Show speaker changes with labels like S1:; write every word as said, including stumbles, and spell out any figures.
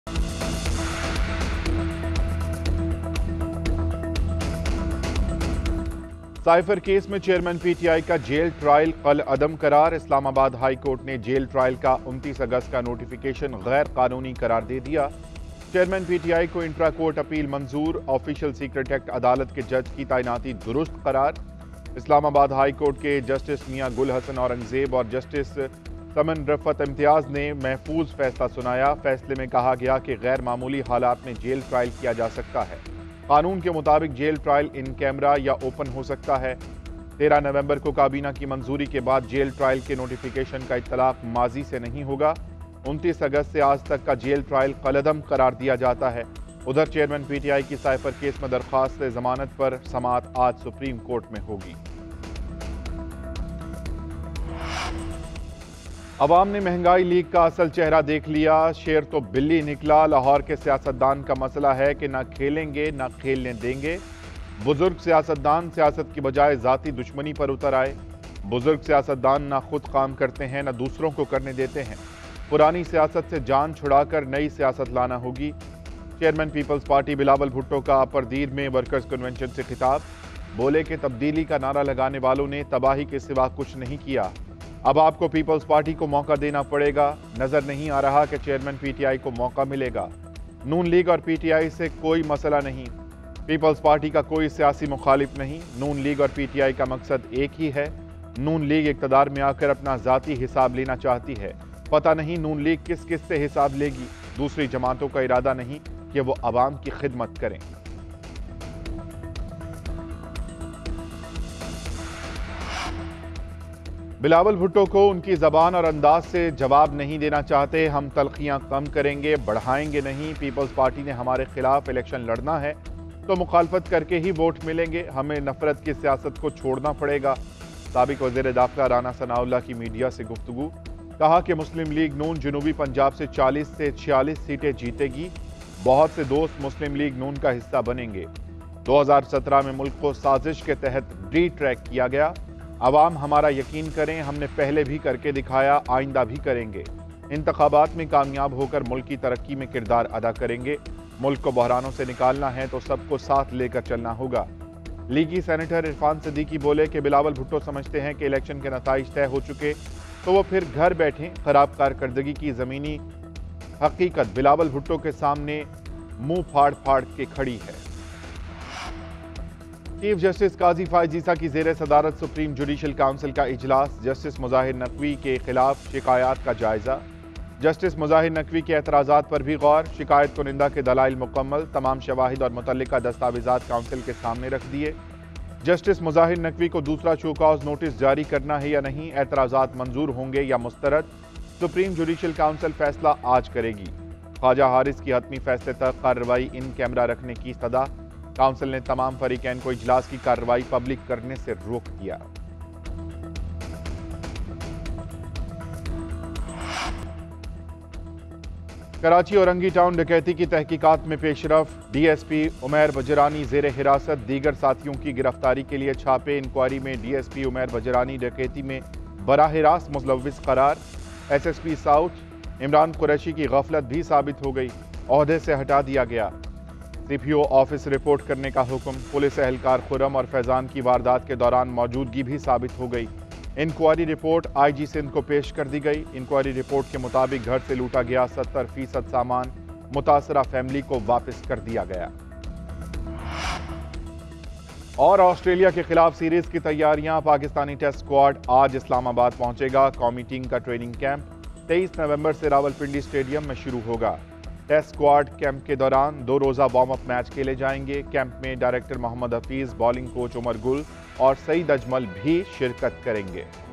S1: Cipher case में chairman PTI का jail trial कल अदम करार। इस्लामाबाद हाई कोर्ट ने जेल ट्रायल का उनतीस अगस्त का नोटिफिकेशन गैर कानूनी करार दे दिया। चेयरमैन पीटीआई को इंट्रा कोर्ट अपील मंजूर। ऑफिशियल सीक्रेट एक्ट अदालत के जज की तैनाती दुरुस्त करार। इस्लामाबाद हाई कोर्ट के जस्टिस मियां गुल हसन औरंगजेब और जस्टिस समन रफत इम्तियाज ने महफूज फैसला सुनाया। फैसले में कहा गया कि गैर मामूली हालात में जेल ट्रायल किया जा सकता है। कानून के मुताबिक जेल ट्रायल इन कैमरा या ओपन हो सकता है। तेरह नवंबर को काबीना की मंजूरी के बाद जेल ट्रायल के नोटिफिकेशन का इत्तलाक माजी से नहीं होगा। उनतीस अगस्त से आज तक का जेल ट्रायल कलअदम करार दिया जाता है। उधर चेयरमैन पीटीआई की साइफर केस में दरख्वास्त जमानत पर समाअत आज सुप्रीम कोर्ट में होगी। अवाम ने महंगाई लीग का असल चेहरा देख लिया। शेर तो बिल्ली निकला। लाहौर के सियासतदान का मसला है कि ना खेलेंगे ना खेलने देंगे। बुजुर्ग सियासतदान सियासत की बजाय जाती दुश्मनी पर उतर आए। बुजुर्ग सियासतदान ना खुद काम करते हैं ना दूसरों को करने देते हैं। पुरानी सियासत से जान छुड़ाकर नई सियासत लाना होगी। Chairman Peoples Party Bilawal Bhutto का अपरदीर में वर्कर्स कन्वेंशन से खिताब। बोले कि तब्दीली का नारा लगाने वालों ने तबाही के सिवा कुछ नहीं किया। अब आपको पीपल्स पार्टी को मौका देना पड़ेगा। नजर नहीं आ रहा कि चेयरमैन पीटीआई को मौका मिलेगा। नून लीग और पीटीआई से कोई मसला नहीं। पीपल्स पार्टी का कोई सियासी मुखालिफ नहीं। नून लीग और पीटीआई का मकसद एक ही है। नून लीग इक़्तिदार में आकर अपना जाती हिसाब लेना चाहती है। पता नहीं नून लीग किस किस से हिसाब लेगी। दूसरी जमातों का इरादा नहीं कि वो अवाम की खिदमत करें। बिलावल भुट्टो को उनकी जबान और अंदाज से जवाब नहीं देना चाहते। हम तलखियां कम करेंगे, बढ़ाएंगे नहीं। पीपल्स पार्टी ने हमारे खिलाफ इलेक्शन लड़ना है तो मुखालफत करके ही वोट मिलेंगे। हमें नफरत की सियासत को छोड़ना पड़ेगा। साबिक वज़ीर दाखिला राना सनाउल्लाह की मीडिया से गुफ्तगू। कहा कि मुस्लिम लीग नून जनूबी पंजाब से चालीस से छियालीस सीटें जीतेगी। बहुत से दोस्त मुस्लिम लीग नून का हिस्सा बनेंगे। दो हजार सत्रह में मुल्क को साजिश के तहत डी ट्रैक किया गया। अवाम हमारा यकीन करें, हमने पहले भी करके दिखाया, आइंदा भी करेंगे। इंतखाबात में कामयाब होकर मुल्क की तरक्की में किरदार अदा करेंगे। मुल्क को बहरानों से निकालना है तो सबको साथ लेकर चलना होगा। लीगी सेनेटर इरफान सिद्दीकी बोले कि बिलावल भुट्टो समझते हैं कि इलेक्शन के नताइज तय हो चुके तो वो फिर घर बैठें। खराब कारकर्दगी की जमीनी हकीकत बिलावल भुट्टो के सामने मुंह फाड़ फाड़ के खड़ी है। चीफ जस्टिस काजी फायज ईसा की जेर सदारत सुप्रीम जुडिशल काउंसिल का इजलास। जस्टिस मुजाहिर नकवी के खिलाफ शिकायत का जायजा। जस्टिस मुजाहिर नकवी के एतराज़ात पर भी गौर। शिकायत कुनिंदा के दलाइल मुकम्मल। तमाम शवाहिद और मुतल्लिका दस्तावेजात काउंसिल के सामने रख दिए। जस्टिस मुजाहिर नकवी को दूसरा शोकॉज नोटिस जारी करना है या नहीं। एतराज़ात मंजूर होंगे या मुस्तरद। सुप्रीम जुडिशल काउंसिल फैसला आज करेगी। ख्वाजा हारिस की हतमी फैसले तक कार्रवाई इन कैमरा रखने की सदा। काउंसिल ने तमाम फरीकैन को इजलास की कार्रवाई पब्लिक करने से रोक दिया। कराची औरंगी टाउन डकैती की तहकीकात में पेशरफ। डीएसपी उमैर बजरानी जेर हिरासत। दीगर साथियों की गिरफ्तारी के लिए छापे। इंक्वायरी में डीएसपी उमैर बजरानी डकैती में बराह रास्त मुलव्विस करार। एसएसपी साउथ इमरान कुरैशी की गफलत भी साबित हो गई। ओहदे से हटा दिया गया। सीपीओ ऑफिस रिपोर्ट करने का हुक्म। पुलिस एहलकार खुरम और फैजान की वारदात के दौरान मौजूदगी भी साबित हो गई। इंक्वायरी रिपोर्ट आईजी सिंध को पेश कर दी गई। इंक्वायरी रिपोर्ट के मुताबिक घर से लूटा गया सत्तर फीसद सामान मुतासरा फैमिली को वापस कर दिया गया। और ऑस्ट्रेलिया के खिलाफ सीरीज की तैयारियां। पाकिस्तानी टेस्ट स्क्वाड आज इस्लामाबाद पहुंचेगा। कौमी टीम का ट्रेनिंग कैंप तेईस नवंबर से रावलपिंडी स्टेडियम में शुरू होगा। टेस्ट स्क्वाड कैंप के दौरान दो रोजा वार्म अप मैच खेले जाएंगे। कैंप में director Mohammad Hafeez, bowling coach Umar Gul और सईद अजमल भी शिरकत करेंगे।